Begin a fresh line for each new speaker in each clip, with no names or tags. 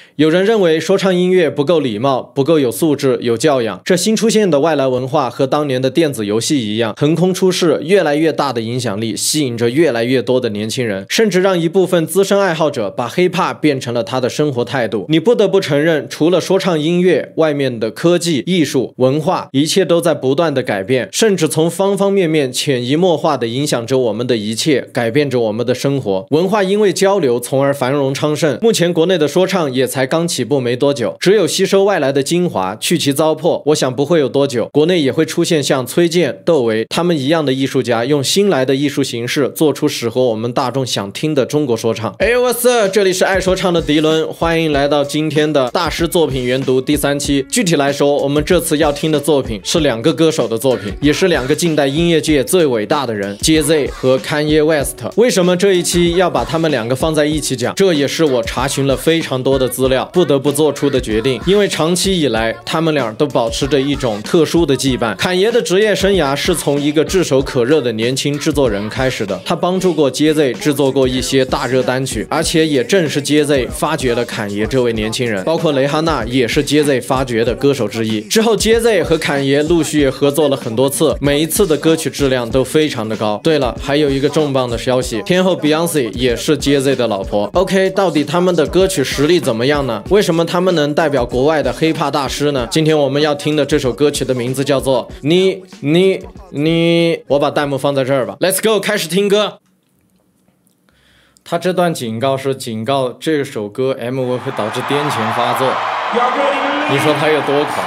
有人认为说唱音乐不够礼貌，不够有素质、有教养。这新出现的外来文化和当年的电子游戏一样，横空出世，越来越大的影响力，吸引着越来越多的年轻人，甚至让一部分资深爱好者把 hiphop 变成了他的生活态度。你不得不承认，除了说唱音乐，外面的科技、艺术、文化，一切都在不断的改变，甚至从方方面面潜移默化的影响着我们的一切，改变着我们的生活。文化因为交流，从而繁荣昌盛。目前国内的说唱也才刚起步没多久，只有吸收外来的精华，去其糟粕。我想不会有多久，国内也会出现像崔健、窦唯他们一样的艺术家，用新来的艺术形式做出适合我们大众想听的中国说唱。what's up？ 这里是爱说唱的迪伦，欢迎来到今天的大师作品研读第3期。具体来说，我们这次要听的作品是2个歌手的作品，也是2个近代音乐界最伟大的人 ，Jay-Z 和 Kanye West。为什么这一期要把他们2个放在一起讲？这也是我查询了非常多的资料，不得不做出的决定。因为长期以来，他们俩都保持着一种特殊的羁绊。侃爷的职业生涯是从一个炙手可热的年轻制作人开始的，他帮助过 Jay-Z 制作过一些大热单曲，而且也正是 Jay-Z 发掘了侃爷这位年轻人，包括蕾哈娜也是 Jay-Z 发掘的歌手之一。之后 Jay-Z 和侃爷陆续合作了很多次，每一次的歌曲质量都非常的高。对了，还有一个重磅的消息，天后 Beyonce 也是 Jay-Z 的老婆。OK， 到底他们的歌曲实力怎么样呢？为什么他们能代表国外的hiphop大师呢？今天我们要听的这首歌曲的名字叫做你，我把弹幕放在这儿吧。Let's go， 开始听歌。他这段警告是警告这首歌 MV 会导致癫痫发作，你说他有多狂？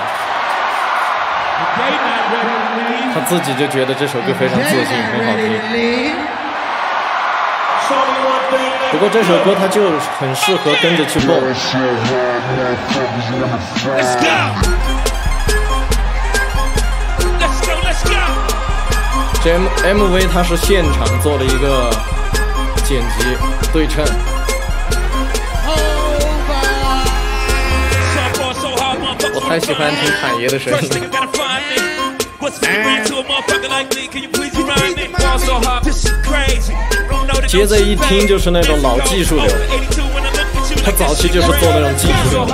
他自己就觉得这首歌非常自信，很好听。不过这首歌它就很适合跟着去蹦。这 MV 它是现场做了一个剪辑对称。我太喜欢听侃爷的声音。Jay-Z 一听就是那种老技术流，他早期就是做那种技术流。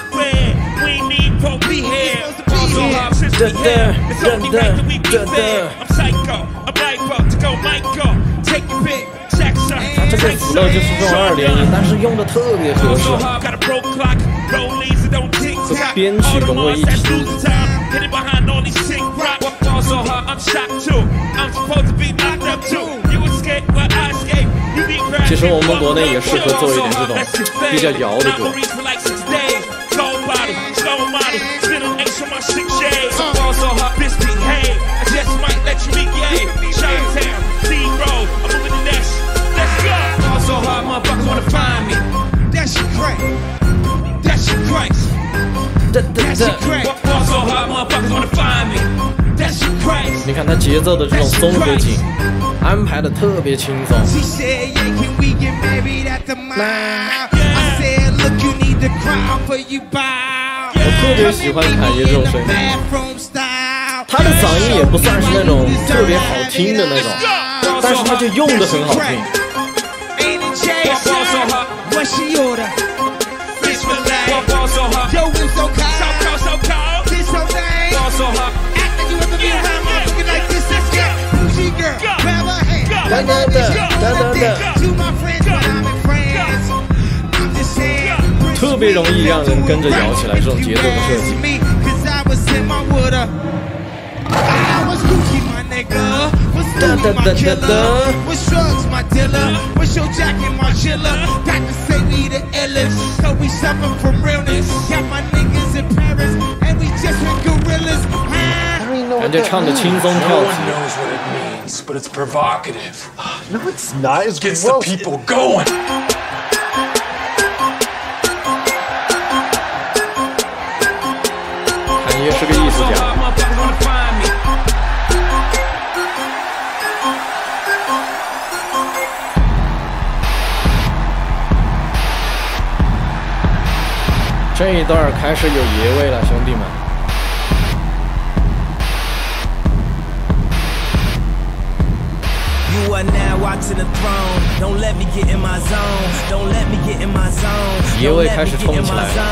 他这个flow就是这种2连音，但是用的特别合适，和编曲融为一体。其实我们国内也适合做一点这种比较摇的歌。你看他节奏的这种综合性安排的特别轻松。我特别喜欢侃爷这种声音，他的嗓音也不算是那种特别好听的那种，但是他就用的很好听。特别容易让人跟着摇起来，这种节奏的设计。感觉唱的轻松跳起。
But it's provocative.
No, it's not. It
gets the people going.
侃爷是个艺术家。这一段开始有爷味了，兄弟们。 爷味开始冲起来了。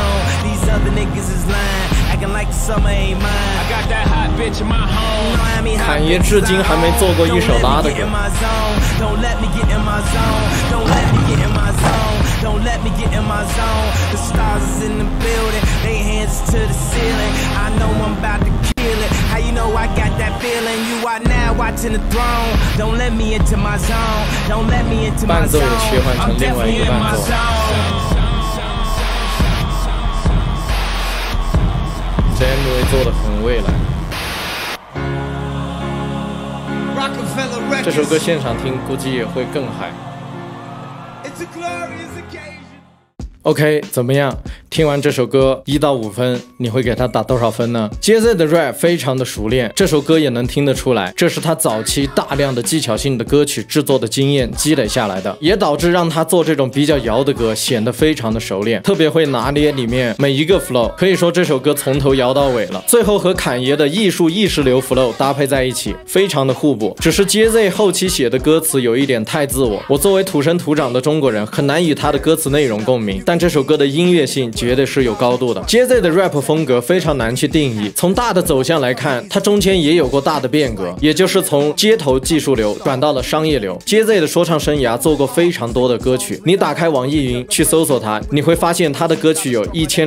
侃爷至今还没做过一首拉的歌。Don't let me get in my zone. The stars is in the building. They hands to the ceiling. I know I'm about to kill it. How you know I got that feeling? You are now watching the throne. Don't let me into my zone. Don't let me into my zone. I'm definitely in my zone. 这 MV 做得很未来。这首歌现场听估计也会更嗨。OK， 怎么样？听完这首歌1到5分，你会给他打多少分呢？ JZ 的 rap 非常的熟练，这首歌也能听得出来，这是他早期大量的技巧性的歌曲制作的经验积累下来的，也导致让他做这种比较摇的歌显得非常的熟练，特别会拿捏里面每一个 flow， 可以说这首歌从头摇到尾了。最后和侃爷的艺术意识流 flow 搭配在一起，非常的互补。只是 JZ 后期写的歌词有一点太自我，我作为土生土长的中国人，很难与他的歌词内容共鸣。但这首歌的音乐性绝对是有高度的。JZ 的 rap 风格非常难去定义，从大的走向来看，它中间也有过大的变革，也就是从街头技术流转到了商业流。JZ 的说唱生涯做过非常多的歌曲，你打开网易云去搜索它，你会发现他的歌曲有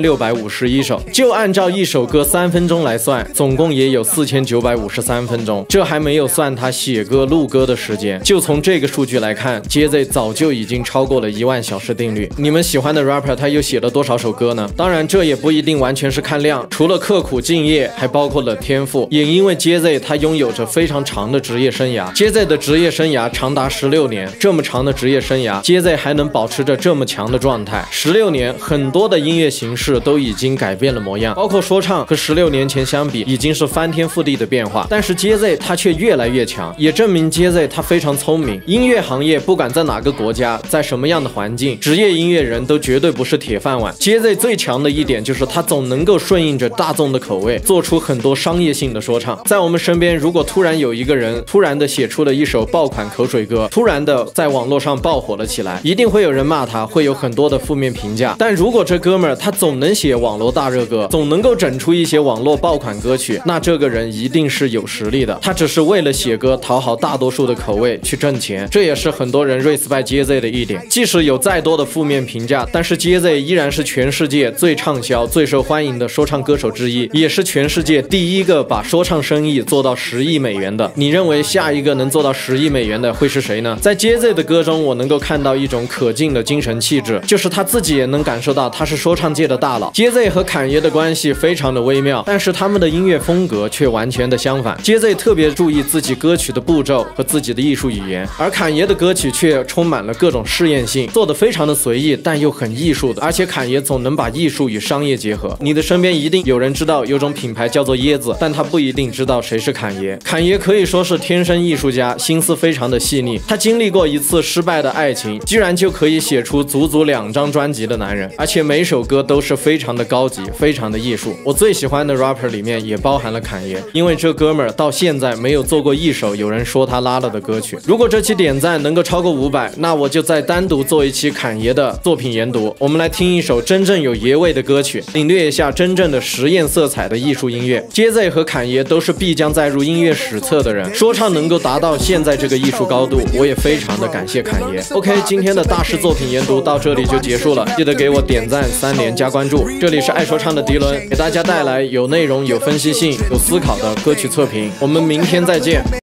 1651首，就按照一首歌3分钟来算，总共也有4953分钟，这还没有算他写歌录歌的时间。就从这个数据来看， JZ 早就已经超过了1万小时定律。你们喜欢的 rapper 他又写了多少首歌呢？当然这也不一定完全是看量，除了刻苦敬业，还包括了天赋。也因为 JZ 他拥有着非常长的职业生涯， JZ 的职业生涯长达16年，这么长的职业生涯， JZ 还能保持着这么强的状态。16年，很多的音乐形式都已经改变了模样，包括说唱和16年前相比已经是翻天覆地的变化，但是 JZ 他却越来越强，也证明 JZ 他非常聪明。音乐行业不管在哪个国家，在什么样的环境，职业音乐人都绝对不是铁饭碗。 JZ 最强的一点就是他总能够顺应着大众的口味，做出很多商业性的说唱。在我们身边，如果突然有一个人突然的写出了一首爆款口水歌，突然的在网络上爆火了起来，一定会有人骂他，会有很多的负面评价。但如果这哥们儿他总能写网络大热歌，总能够整出一些网络爆款歌曲，那这个人一定是有实力的。他只是为了写歌讨好大多数的口味去挣钱，这也是很多人 respect JZ 的一点。即使有再多的负面评价，但是 JZ 依然是全世界最畅销、最受欢迎的说唱歌手之一，也是全世界第一个把说唱生意做到10亿美元的。你认为下一个能做到10亿美元的会是谁呢？在 JZ 的歌中，我能够看到一种可敬的精神气质，就是他自己也能感受到他是说唱界的大佬。JZ 和侃爷的关系非常的微妙，但是他们的音乐风格却完全的相反。JZ 特别注意自己歌曲的步骤和自己的艺术语言，而侃爷的歌曲却充满了各种试验性，做得非常的随意，但又很艺术的。而且侃爷总能把艺术与商业结合。你的身边一定有人知道有种品牌叫做椰子，但他不一定知道谁是侃爷。侃爷可以说是天生艺术家，心思非常的细腻。他经历过一次失败的爱情，居然就可以写出足足2张专辑的男人，而且每首歌都是非常的高级，非常的艺术。我最喜欢的 rapper 里面也包含了侃爷，因为这哥们儿到现在没有做过一首有人说他拉了的歌曲。如果这期点赞能够超过500，那我就再单独做一期侃爷的作品研读。我们来听一首真正有爷味的歌曲，领略一下真正的实验色彩的艺术音乐。JZ 和侃爷都是必将载入音乐史册的人，说唱能够达到现在这个艺术高度，我也非常的感谢侃爷。OK， 今天的大师作品研读到这里就结束了，记得给我点赞、3连加关注。这里是爱说唱的迪伦，给大家带来有内容、有分析性、有思考的歌曲测评。我们明天再见。